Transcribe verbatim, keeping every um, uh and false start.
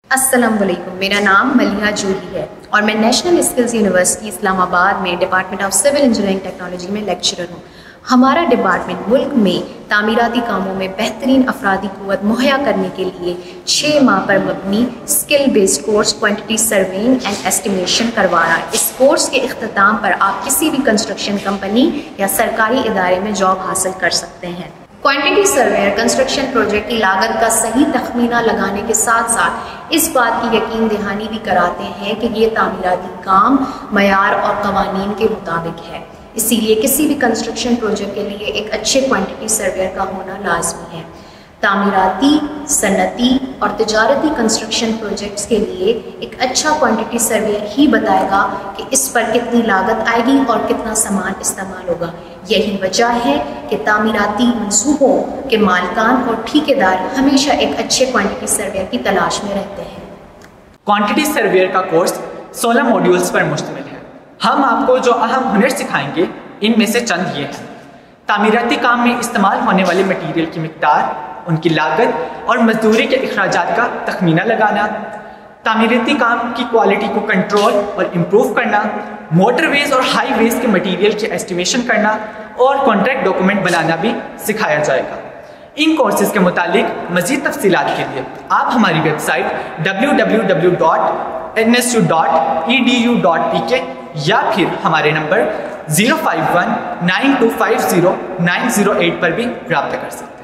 السلام علیکم، میرا نام ملیحہ جوہی ہے اور میں national skills university Islamabad میں department of civil engineering technology میں لیکچرر ہوں۔ ہمارا ڈپارٹمنٹ ملک میں تعمیراتی کاموں میں بہترین افرادی قوت مہیا کرنے کے لیے چھ ماہ پر مبنی skill based course quantity surveying and estimation کروا رہا ہے۔ اس کورس کے اختتام پر آپ کسی بھی کنسٹرکشن کمپنی یا سرکاری ادارے میں جاب حاصل کر سکتے ہیں۔ کوانٹٹی سرویئر کنسٹرکشن پروجیکٹ کی لاگت کا صحیح تخمینہ لگانے کے ساتھ ساتھ اس بات کی یقین دہانی بھی کراتے ہیں کہ یہ تعمیراتی کام معیار اور قوانین کے مطابق ہے۔ اسی لیے کسی بھی کنسٹرکشن پروجیکٹ کے لیے ایک اچھے کوانٹٹی سرویئر کا ہونا لازمی ہے۔ تعمیراتی، صنعتی اور تجارتی کنسٹرکشن پروجیکٹس کے لیے ایک اچھا کوانٹٹی سرویئر ہی بتائے گا کہ اس پر کتنی لاگت آئے گی اور کتنا سامان استعمال ہوگا۔ یہی وجہ ہے کہ تعمیراتی منصوبوں کے مالکان اور ٹھیکیدار ہمیشہ ایک اچھے کوانٹٹی سرویئر کی تلاش میں رہتے ہیں۔ کوانٹٹی سرویئر کا کورس سولہ موڈیولز پر مشتمل ہے۔ ہم آپ کو جو اہم ہنر سکھائیں گے ان میں سے چند یہ ہیں: تعمیراتی کام میں استعمال ہونے والے مٹیریل کی مقدار، ان کی لاگت اور مزدوری کے اخراجات کا تخمینہ لگانا، تعمیراتی کام کی کوالٹی کو کنٹرول اور امپروو کرنا، موٹر ویز اور ہائی ویز کے مٹیریل کی ایسٹیمیشن کرنا اور کانٹریکٹ ڈاکومنٹ بنانا بھی سکھایا جائے گا۔ ان کورسز کے متعلق مزید تفصیلات کے لیے آپ ہماری website W W W dot N S U dot E D U dot P K یا پھر ہمارے نمبر zero five one nine two five zero nine zero eight پر بھی رابطہ کر سکتے ہیں۔